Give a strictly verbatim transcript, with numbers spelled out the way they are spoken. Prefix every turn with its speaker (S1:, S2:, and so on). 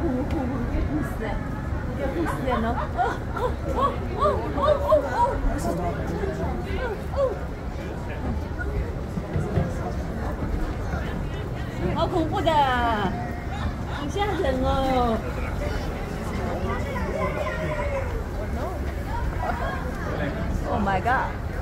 S1: 呼呼呼死哎，要呼死人了！哦哦哦哦哦哦哦！好恐怖的，好吓人哦！ Oh my god!